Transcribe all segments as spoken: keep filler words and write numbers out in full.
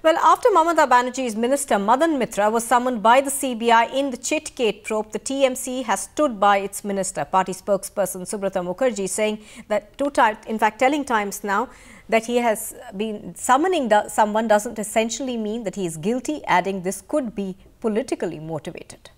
Well, after Mamata Banerjee's minister Madan Mitra was summoned by the C B I in the Chitgate probe, the T M C has stood by its minister. Party spokesperson Subrata Mukherjee saying that, two times, in fact telling Times Now, that he has been summoning someone doesn't essentially mean that he is guilty, adding this could be politically motivated.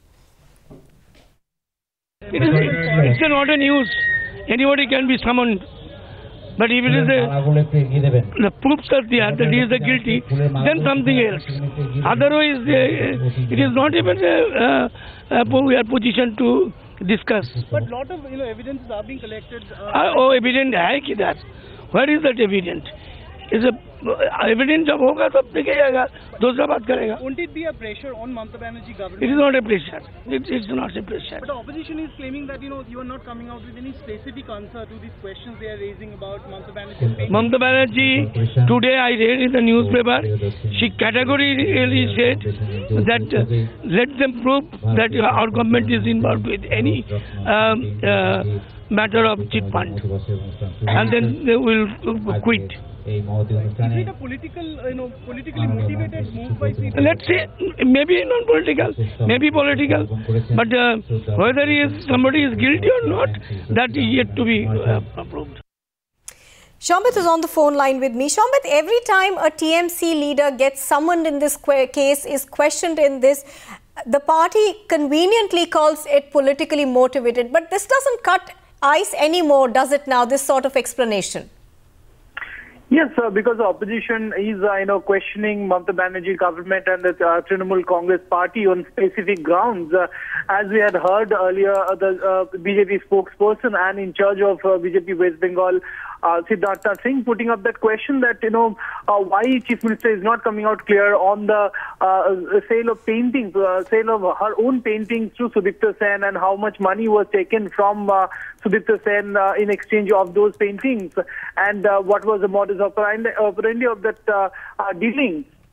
It is, it's not a news. Anybody can be summoned. But if it is a, the proofs are there that he is a guilty, then something else. Otherwise, uh, it is not even a, a, a position to discuss. But a lot of you know evidences are being collected. Uh, uh, oh, evidence hai kidhar? Where is that evidence? Is a evidence जब होगा तब देखे जाएगा, दूसरा बात करेगा. Won't it be a pressure on Mamata Banerjee government? It is not a pressure. It is not a pressure. But the opposition is claiming that you know you are not coming out with any specific answer to these questions they are raising about Mamata Banerjee. Mamata Banerjee, today I read in the newspaper, she categorically said that uh, let them prove that our government is involved with any um, uh, matter of chit fund, and then they will quit. Is it a political, you know, politically motivated move by people? Let's say, maybe not political, maybe political, but uh, whether he is, somebody is guilty or not, that is yet to be uh, approved. Shambit is on the phone line with me. Shambit, every time a T M C leader gets summoned in this case, is questioned in this, the party conveniently calls it politically motivated. But this doesn't cut ice anymore, does it now, this sort of explanation? Yes, sir, because the opposition is, uh, you know, questioning Mamata Banerjee government and the uh, Trinamool Congress party on specific grounds. Uh, as we had heard earlier, uh, the uh, B J P spokesperson and in charge of uh, B J P West Bengal, uh, Siddhartha Singh, putting up that question that, you know, uh, why Chief Minister is not coming out clear on the uh, sale of paintings, uh, sale of her own paintings to Sudipta Sen, and how much money was taken from uh, Sudipta Sen uh, in exchange of those paintings, and uh, what was the modus operandi of that uh, uh, dealing.